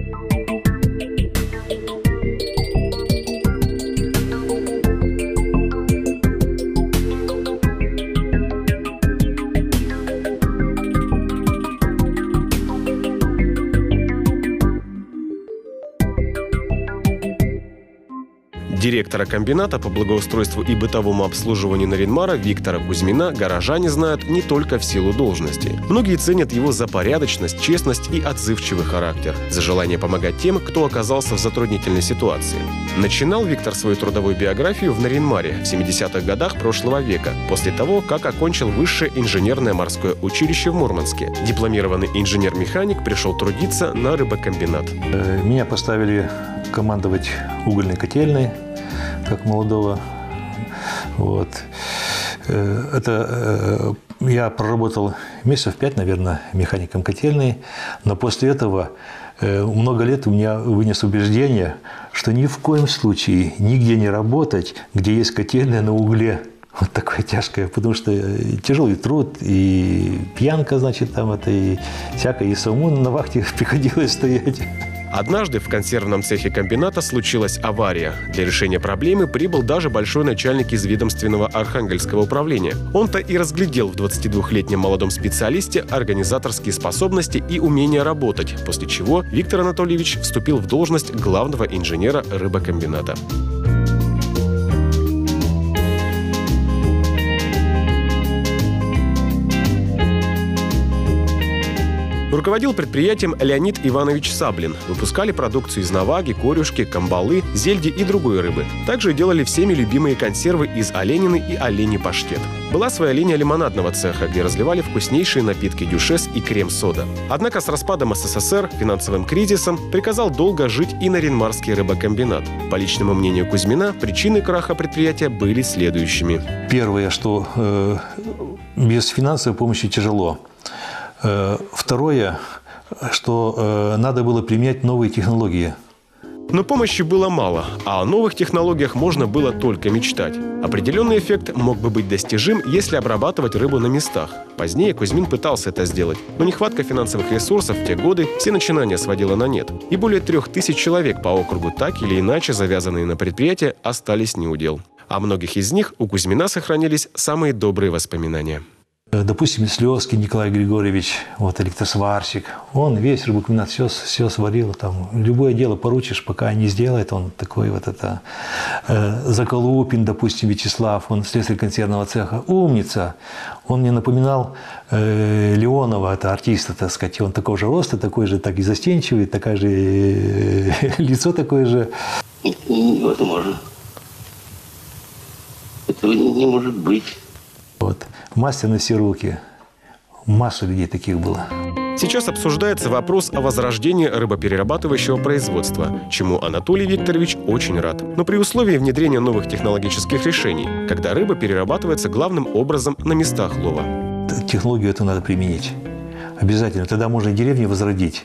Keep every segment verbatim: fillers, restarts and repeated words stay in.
Директора комбината по благоустройству и бытовому обслуживанию Нарьян-Мара Виктора Кузьмина горожане знают не только в силу должности. Многие ценят его за порядочность, честность и отзывчивый характер, за желание помогать тем, кто оказался в затруднительной ситуации. Начинал Виктор свою трудовую биографию в Нарьян-Маре в семидесятых годах прошлого века, после того, как окончил высшее инженерное морское училище в Мурманске. Дипломированный инженер-механик пришел трудиться на рыбокомбинат. Меня поставили командовать угольной котельной, как молодого. Вот. Это я проработал месяцев пять, наверное, механиком котельной, но после этого много лет у меня вынес убеждение, что ни в коем случае нигде не работать, где есть котельная на угле. Вот такое тяжкое, потому что тяжелый труд, и пьянка, значит, там это, и всякое, и самому на вахте приходилось стоять. Однажды в консервном цехе комбината случилась авария. Для решения проблемы прибыл даже большой начальник из ведомственного Архангельского управления. Он-то и разглядел в двадцатидвухлетнем молодом специалисте организаторские способности и умение работать, после чего Виктор Анатольевич вступил в должность главного инженера рыбокомбината. Руководил предприятием Леонид Иванович Саблин. Выпускали продукцию из наваги, корюшки, камбалы, зельди и другой рыбы. Также делали всеми любимые консервы из оленины и оленей паштет. Была своя линия лимонадного цеха, где разливали вкуснейшие напитки дюшес и крем-сода. Однако с распадом СССР, финансовым кризисом, приказал долго жить и Нарьян-Марский рыбокомбинат. По личному мнению Кузьмина, причины краха предприятия были следующими. Первое, что э, без финансовой помощи тяжело. Второе, что э, надо было применять новые технологии. Но помощи было мало, а о новых технологиях можно было только мечтать. Определенный эффект мог бы быть достижим, если обрабатывать рыбу на местах. Позднее Кузьмин пытался это сделать, но нехватка финансовых ресурсов в те годы все начинания сводила на нет. И более трех тысяч человек по округу, так или иначе завязанные на предприятие, остались неудел. О многих из них у Кузьмина сохранились самые добрые воспоминания. Допустим, Слезский Николай Григорьевич, вот электросварщик, он весь рыбокомбинат все, все сварил, там, любое дело поручишь, пока не сделает, он такой вот это. Э, Заколупин, допустим, Вячеслав, он слесарь консервного цеха, умница. Он мне напоминал э, Леонова, это артиста, так сказать, он такого же роста, такой же, так и застенчивый, такое же э, лицо такое же. Невозможно. Этого не может быть. Вот. Мастер на все руки. Масса людей таких было. Сейчас обсуждается вопрос о возрождении рыбоперерабатывающего производства, чему Анатолий Викторович очень рад. Но при условии внедрения новых технологических решений, когда рыба перерабатывается главным образом на местах лова. Технологию эту надо применить. Обязательно. Тогда можно деревни возродить.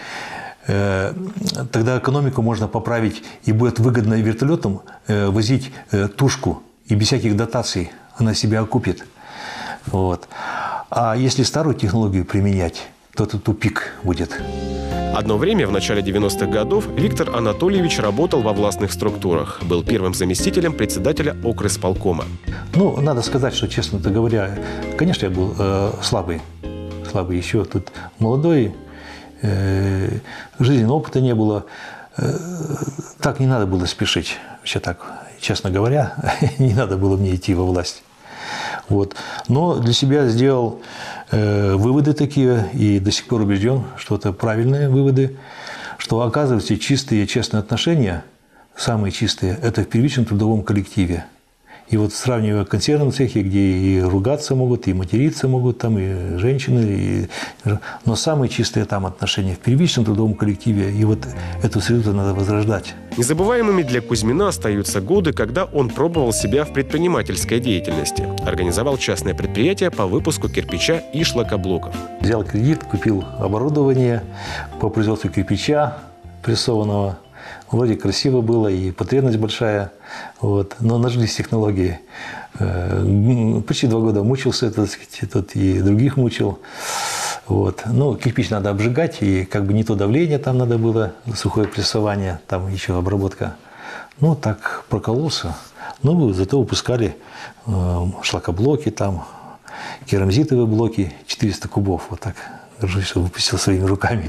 Тогда экономику можно поправить, и будет выгодно вертолетом возить тушку, и без всяких дотаций она себя окупит. Вот. А если старую технологию применять, то это тупик будет. Одно время, в начале девяностых годов, Виктор Анатольевич работал во властных структурах. Был первым заместителем председателя окрысполкома. Ну, надо сказать, что, честно говоря, конечно, я был э, слабый. Слабый еще тут молодой. Э, жизненного опыта не было. Э, так не надо было спешить. Вообще так, честно говоря, не надо было мне идти во власть. Вот. Но для себя сделал э, выводы такие, и до сих пор убежден, что это правильные выводы, что, оказывается, чистые, честные отношения, самые чистые, это в первичном трудовом коллективе. И вот сравнивая консервные цехи, где и ругаться могут, и материться могут, там и женщины, и... но самые чистые там отношения в первичном трудовом коллективе, и вот эту среду надо возрождать. Незабываемыми для Кузьмина остаются годы, когда он пробовал себя в предпринимательской деятельности. Организовал частное предприятие по выпуску кирпича и шлакоблоков. Взял кредит, купил оборудование по производству кирпича прессованного. Вроде красиво было, и потребность большая, вот, но нажились технологии. Почти два года мучился, так сказать, тут и других мучил. Вот. Ну, кирпич надо обжигать, и как бы не то давление там надо было, сухое прессование, там еще обработка. Ну, так прокололся. Ну, зато выпускали э, шлакоблоки, там, керамзитовые блоки, четыреста кубов. Вот так, горжусь, что выпустил своими руками.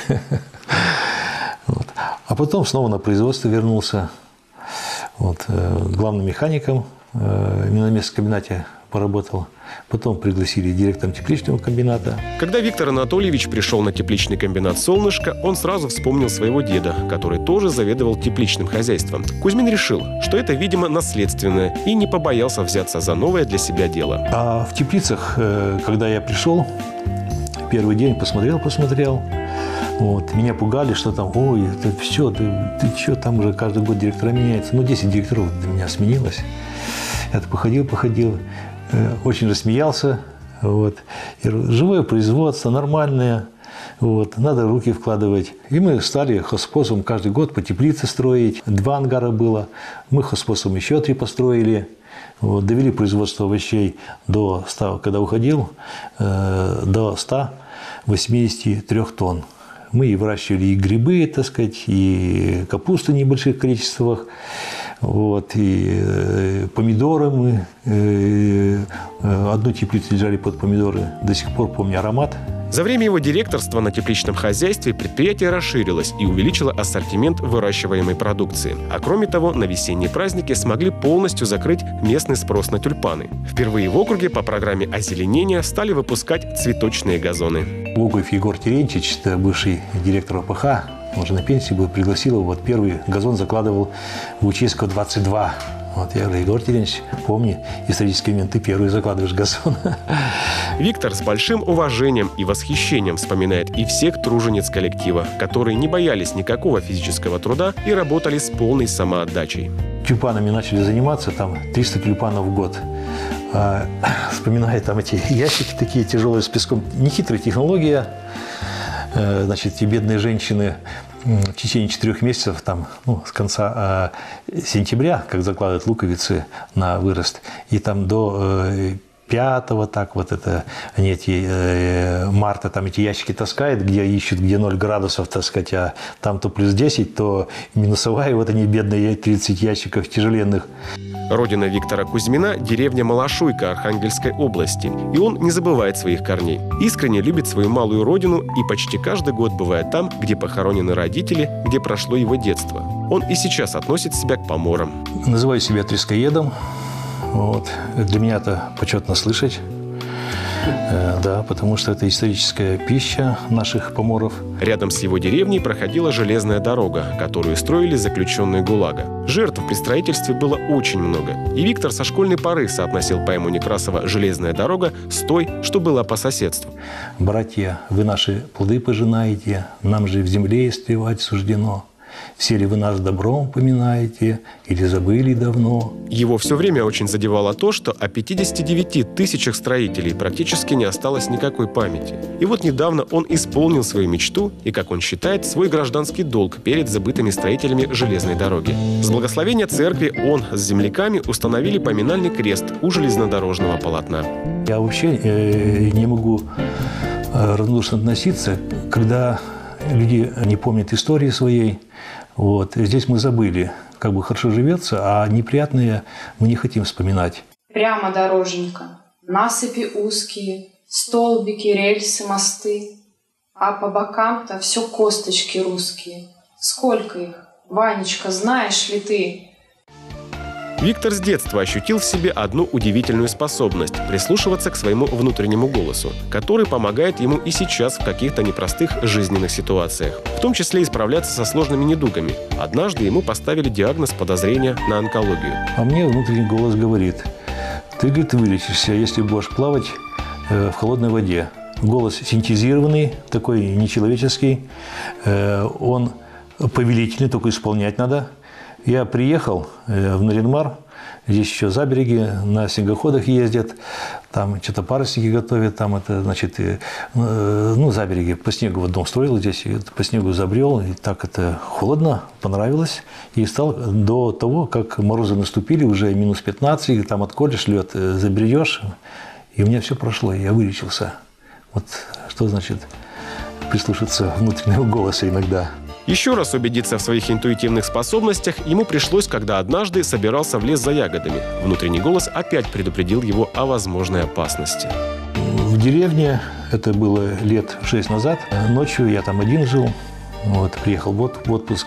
Вот. А потом снова на производство вернулся. Вот, э, главным механиком э, именно на местном комбинате поработал. Потом пригласили директором тепличного комбината. Когда Виктор Анатольевич пришел на тепличный комбинат «Солнышко», он сразу вспомнил своего деда, который тоже заведовал тепличным хозяйством. Кузьмин решил, что это, видимо, наследственное, и не побоялся взяться за новое для себя дело. А в теплицах, когда я пришел, первый день посмотрел, посмотрел, вот, меня пугали, что там, ой, это все, ты, ты что, там уже каждый год директора меняется. Ну, десять директоров для меня сменилось. Я походил, походил. Очень рассмеялся. Вот. И живое производство, нормальное. Вот. Надо руки вкладывать. И мы стали хозспособом каждый год по теплице строить. Два ангара было. Мы хозспособом еще три построили. Вот. Довели производство овощей до ста, когда уходил, э, до ста восьмидесяти трёх тонн. Мы и выращивали и грибы, так сказать, и капусту в небольших количествах. Вот, и э, помидоры мы, э, э, одну теплицу держали под помидоры, до сих пор помню аромат. За время его директорства на тепличном хозяйстве предприятие расширилось и увеличило ассортимент выращиваемой продукции. А кроме того, на весенние праздники смогли полностью закрыть местный спрос на тюльпаны. Впервые в округе по программе озеленения стали выпускать цветочные газоны. Логов Егор Терентьевич, бывший директор о пэ ха, он же на пенсии был, пригласил его. Вот первый газон закладывал в Учейского двадцать два. Вот я говорю, Егор Терентьевич, помни, исторический момент, ты первый закладываешь газон. Виктор с большим уважением и восхищением вспоминает и всех тружениц коллектива, которые не боялись никакого физического труда и работали с полной самоотдачей. Тюльпанами начали заниматься, там триста тюльпанов в год. А, вспоминаю там эти ящики такие тяжелые с песком. Нехитрая технология. Значит, эти бедные женщины в течение четырех месяцев, там, ну, с конца э, сентября, как закладывают луковицы на вырост, и там до э, пятого, так вот это, они эти, э, марта, там эти ящики таскают, где ищут, где ноль градусов, так сказать, а там то плюс десять, то минусовая, вот они бедные, тридцать ящиков тяжеленных. Родина Виктора Кузьмина – деревня Малашуйка Архангельской области, и он не забывает своих корней. Искренне любит свою малую родину и почти каждый год бывает там, где похоронены родители, где прошло его детство. Он и сейчас относит себя к поморам. Называю себя трескоедом. Вот. Для меня это почетно слышать. Да, потому что это историческая пища наших поморов. Рядом с его деревней проходила железная дорога, которую строили заключенные ГУЛАГа. Жертв при строительстве было очень много. И Виктор со школьной поры соотносил поэму Некрасова «Железная дорога» с той, что была по соседству. «Братья, вы наши плоды пожинаете, нам же в земле истревать суждено. Все ли вы нас добром поминаете или забыли давно?» Его все время очень задевало то, что о пятидесяти девяти тысячах строителей практически не осталось никакой памяти. И вот недавно он исполнил свою мечту и, как он считает, свой гражданский долг перед забытыми строителями железной дороги. С благословения церкви он с земляками установили поминальный крест у железнодорожного полотна. Я вообще э, не могу э, равнодушно относиться, когда люди не помнят истории своей. Вот. Здесь мы забыли, как бы хорошо живется, а неприятные мы не хотим вспоминать. Прямо дороженька, насыпи узкие, столбики, рельсы, мосты, а по бокам-то все косточки русские. Сколько их, Ванечка, знаешь ли ты? Виктор с детства ощутил в себе одну удивительную способность – прислушиваться к своему внутреннему голосу, который помогает ему и сейчас в каких-то непростых жизненных ситуациях, в том числе и справляться со сложными недугами. Однажды ему поставили диагноз подозрения на онкологию. А мне внутренний голос говорит: ты, говорит, вылечишься, если будешь плавать э, в холодной воде. Голос синтезированный, такой нечеловеческий, э, он повелительный, только исполнять надо. Я приехал в Нарьян-Мар, здесь еще забереги, на снегоходах ездят, там что-то парусники готовят, там это, значит, ну, забереги, по снегу вот дом строил здесь, и по снегу забрел, и так это холодно, понравилось, и стал до того, как морозы наступили, уже минус пятнадцать, там отколешь лед, забреешь, и у меня все прошло, я вылечился. Вот что значит прислушаться внутреннего голоса иногда. Еще раз убедиться в своих интуитивных способностях ему пришлось, когда однажды собирался в лес за ягодами. Внутренний голос опять предупредил его о возможной опасности. В деревне, это было лет шесть назад, ночью я там один жил, вот, приехал в отпуск.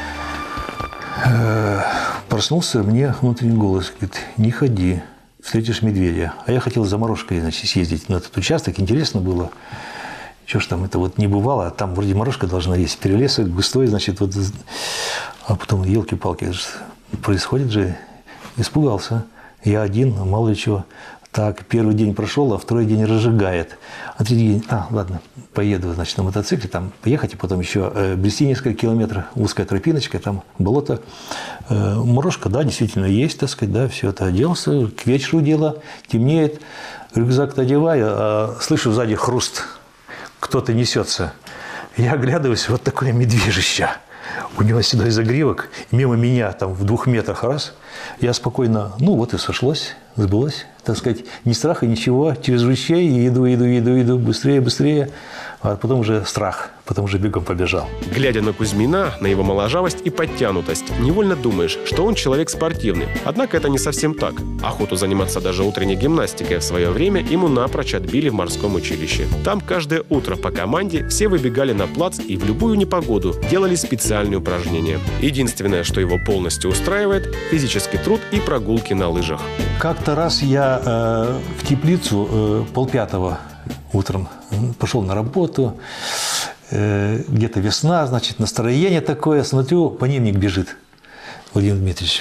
Проснулся, мне внутренний голос говорит: не ходи, встретишь медведя. А я хотел за морожкой, значит, съездить на этот участок, интересно было. Чего ж там, это вот не бывало, там вроде морожка должна есть, перелесок густой, значит, вот, а потом, елки-палки, происходит же, испугался. Я один, мало ли чего. Так, первый день прошел, а второй день разжигает. А третий день, а, ладно, поеду, значит, на мотоцикле, там поехать, и потом еще э, брести несколько километров, узкая тропиночка, там болото. Э, морожка, да, действительно есть, так сказать, да, все это оделся, к вечеру дело, темнеет, рюкзак-то одеваю, а слышу сзади хруст. Кто-то несется. Я оглядываюсь, вот такое медвежище. У него седой загривок, мимо меня, там, в двух метрах раз. Я спокойно, ну, вот и сошлось, сбылось, так сказать, ни страха, ничего, через ручей, и иду, иду, иду, иду, быстрее, быстрее. А потом уже страх, потом уже бегом побежал. Глядя на Кузьмина, на его моложавость и подтянутость, невольно думаешь, что он человек спортивный. Однако это не совсем так. Охоту заниматься даже утренней гимнастикой в свое время ему напрочь отбили в морском училище. Там каждое утро по команде все выбегали на плац и в любую непогоду делали специальные упражнения. Единственное, что его полностью устраивает – физический труд и прогулки на лыжах. Как-то раз я э, в теплицу э, полпятого утром пошел на работу, э, где-то весна, значит, настроение такое, смотрю, паневник бежит, Владимир Дмитриевич.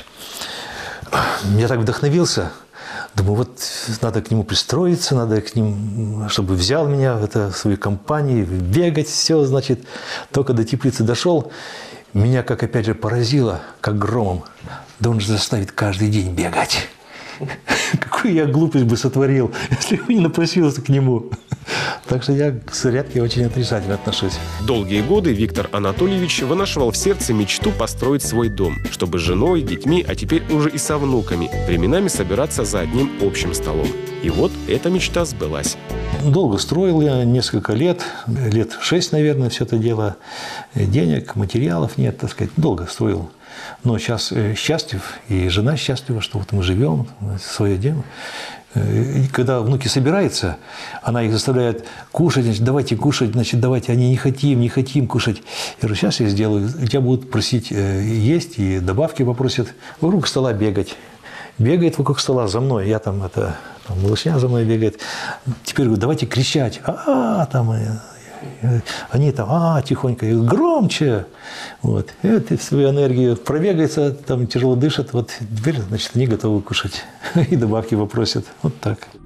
Я так вдохновился, думаю, вот надо к нему пристроиться, надо к ним, чтобы взял меня в, это, в свою компанию, бегать, все, значит. Только до теплицы дошел, меня, как опять же, поразило, как громом, да он же заставит каждый день бегать. Какую я глупость бы сотворил, если бы не напросился к нему. Так что я к зарядке очень отрицательно отношусь. Долгие годы Виктор Анатольевич вынашивал в сердце мечту построить свой дом, чтобы с женой, детьми, а теперь уже и со внуками, временами собираться за одним общим столом. И вот эта мечта сбылась. Долго строил я, несколько лет, лет шесть, наверное, все это дело. Денег, материалов нет, так сказать, долго строил. Но сейчас счастлив, и жена счастлива, что вот мы живем, свое дело. И когда внуки собираются, она их заставляет кушать, значит, давайте кушать, значит, давайте, они не хотим, не хотим кушать. Я говорю, сейчас я сделаю, тебя будут просить есть, и добавки попросят, вокруг стола бегать. Бегает вокруг стола за мной, я там, это, там, малышня за мной бегает. Теперь говорю, давайте кричать, а-а, там... Они там, а, тихонько, громче. Вот. И вот свою энергию пробегается, там тяжело дышат. Вот теперь, значит, они готовы кушать. И добавки попросят. Вот так.